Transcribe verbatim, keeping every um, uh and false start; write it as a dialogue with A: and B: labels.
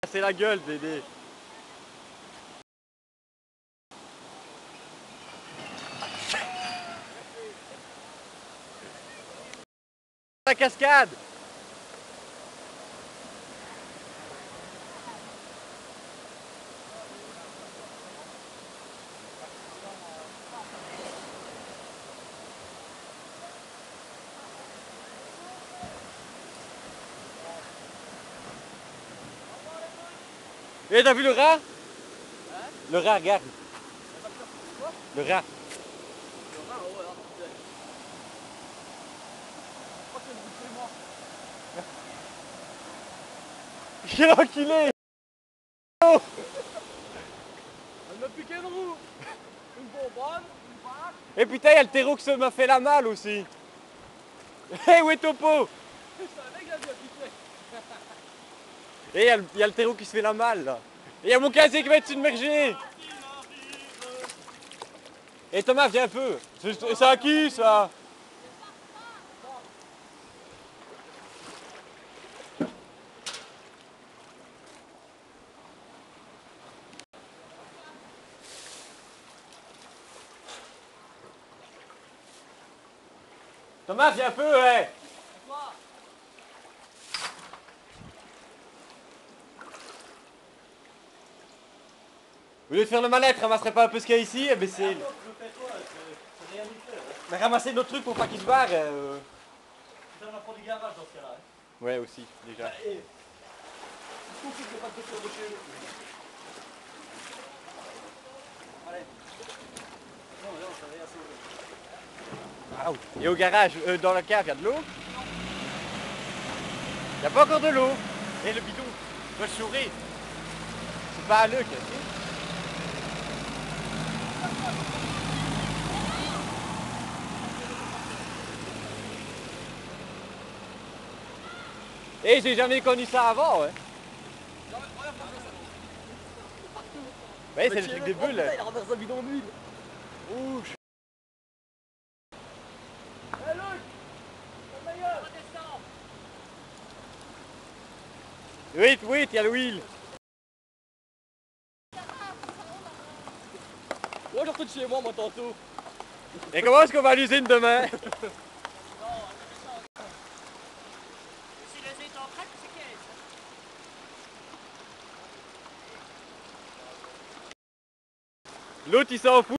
A: C'est la gueule, Dédé. La cascade. Et t'as vu le rat? Hein? Le rat, regarde. Le rat.
B: Le rat, ouais, hein. Je crois que c'est le bout de moi.
A: Il est enculé.
B: Elle m'a piqué une roue. Une bonbonne, une vache.
A: Et putain, il y a le terreau qui se m'a fait la malle aussi. Hé, hey, où est Topo?
B: Je savais qu'il a bien piqué.
A: Et il y, y a le terreau qui se fait la malle là. Et il y a mon casier qui va être submergé. Et Thomas, viens un peu. C'est à qui ça? Thomas, viens un peu, ouais.
B: Quoi?
A: Au lieu de faire le mal-être, ramasserait pas un peu ce qu'il y a ici, eh ben c'est... Mais ramasser notre trucs pour pas qu'ils se barrent. Euh...
B: Ça va prendre du garage dans ce cas-là. Hein.
A: Ouais, aussi, déjà.
B: Et... Il faut qu'il n'y ait pas de voiture de chez eux. Allez. Non, non, ça va rien sauver.
A: Ah, et au garage, euh, dans la cave, il y a de l'eau? Il n'y a pas encore de l'eau. Et le bidon, doit se chourer. C'est pas à l'œil, tu sais. Et j'ai jamais connu ça avant, ouais. Ouais, c'est le truc des bulles.
B: Il renverse un bidon d'huile.
A: Ouh, je...
B: Hé Luc, ta gueule.
A: Wait, wait, il y a le wheel.
B: Moi je retourne chez moi, moi tantôt.
A: Et comment est-ce qu'on va à l'usine demain? L'autre il s'en fout.